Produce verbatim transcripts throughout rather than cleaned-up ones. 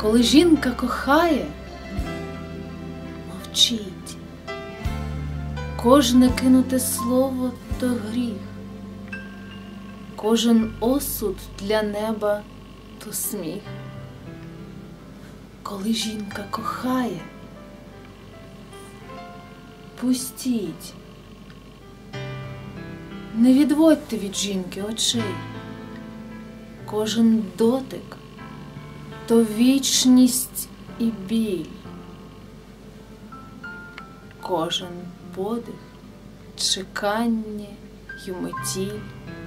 Коли жінка кохає, мовчить. Кожне кинуте слово – то гріх, кожен осуд для неба – то сміх. Коли жінка кохає, пустіть. Не відводьте від жінки очей. Кожен дотик – то вічність і біль. Кожен подих – чекання й метіль.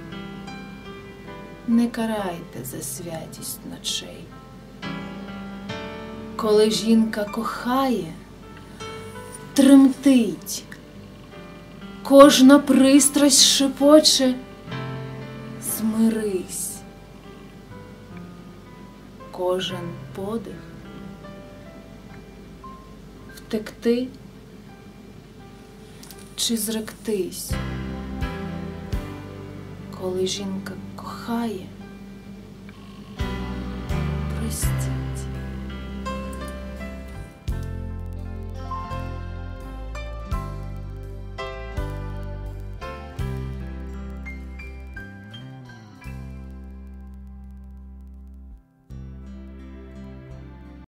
Не карайте за святість ночей. Коли жінка кохає, тремтить. Кожна пристрасть шепоче – змирись. Кожен подих – втекти чи зректись. Коли жінка кохає,